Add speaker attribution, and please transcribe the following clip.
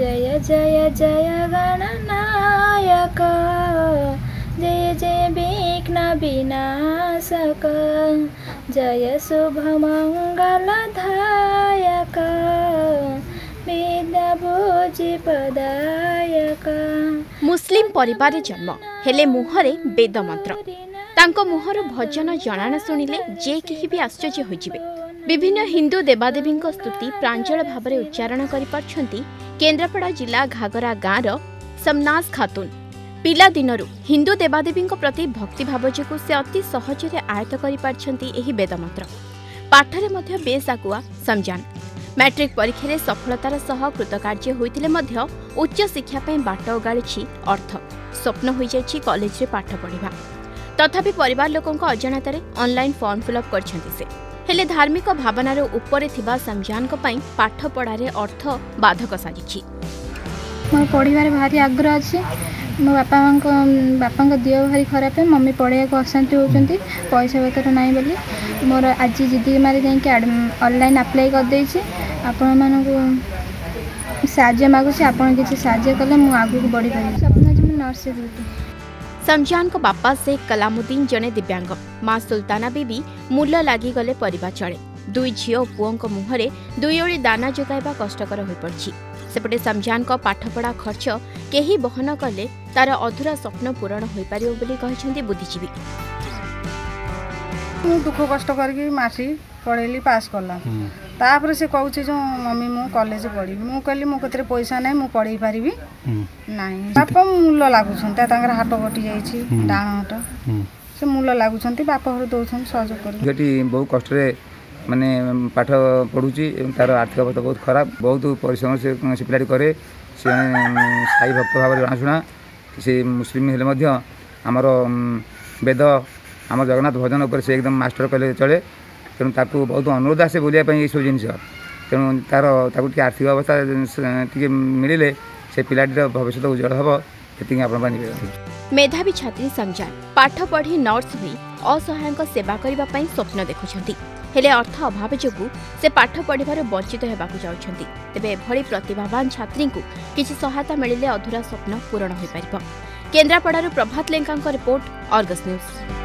Speaker 1: जय जय जय गणनायक जय जय विघ्न विनाशक जय शुभ मंगलदायक विद्या भुजी पदायक।
Speaker 2: मुस्लिम परिवार जन्म हेले मुहरे वेद मंत्र तांको मुहर भजन जनाना शुणिले जे केही भी आश्चर्य होइजिबे। विभिन्न हिंदू देवादेवी स्तुति प्रांजल भाव में उच्चारण करिपारछंती केन्द्रापड़ा जिला घागरा गाँर समनाज खातून। पिला दिनरु हिंदू देवादेवी प्रति भक्तिभाव जोगु से अति सहजरे आयत्त करिपारछंती एही वेद मंत्र। पाठरे मध्य बेस आगुआ समजान। मैट्रिक परीक्षा सफलतार सह कृतकार्य होइतिले मध्य उच्च शिक्षा पई बाट ओगाळिछि अर्थ। स्वप्न होई जायछि कॉलेज रे पाठ पढिबा। तथापि परिवार लोकंक अजाणतारे ऑनलाइन फॉर्म फिलअप करछंती से। हेले धार्मिक भावनार उपरे थिबा समजानक पई पाठ पढ़ारे अर्थ बाधक साजिछि।
Speaker 1: मोर पढ़िबार भारी आग्रह अछि। मो बापा देह भारी खराब है। मम्मी पढ़ाई को अशांति होती पैसा पतर ना बोली मोर आज जिद्दी मारे जाकि ऑनलाइन अप्लाई कर देछि। आपण मानक साहाय्य मागुछि। आपण किछि साहाय्य कले मु आगु बढ़ी पारि। सपना जे नर्स होती।
Speaker 2: समजान को बापा से कलामुद्दीन जने दिव्यांग। माँ सुल्ताना बीबी मूल्य लागी गले परिवार चले। दुई झियो पुओं मुहरे दुई ओली दाना जोगाइबा कष्टकर हो पड़ी। सेपटे समजान को पाठपढ़ा खर्च केही बहन कले तार अधूरा स्वप्न पूरण हो पारिबो बोली कहिसेंती बुद्धिजीवी।
Speaker 3: दुख कष्ट करके मासी पढ़ेली पास कला तापर से कहूँ जो मम्मी मु कॉलेज पढ़ी मु कहली मो कतरे पैसा ना मु पढ़ी पारि ना बाप मूल्य लगुंट हाथ कटि जाइए डाण हाथ से मूल्य लगुंट बाप घर दौरान सहयोग कर
Speaker 4: बहुत कष्ट माने पाठ पढ़ुची तार आर्थिक अवस्था बहुत खराब बहुत परिश्रम से पिलाटी करे से साई भक्त भाव में जनाशुना से मुस्लिम हेले आमर वेद आम जगन्नाथ भजन उपर से एकदम मास्टर कले चले। तेणु ताकू बहुत अनुरोध आसे बोलिया ये सब जिन तेणु तार आर्थिक अवस्था टी मिले से पिलाटीर भविष्य उज्जवल हम ये आप।
Speaker 2: मेधावी छात्री समजान पाठ पढ़ी नर्स भी असहायक सेवा करने स्वप्न देखुंट हेले अर्थ अभाव जोगु से पाठ पढ़िबार वंचित होबाकु जाउछंती। तेबे एभली प्रतिभावान छात्री को किछि सहायता मिलिले अधूरा स्वप्न पूरण होई पारिबो। केन्द्रापड़ारू Prabhat Lenka report, Argus news.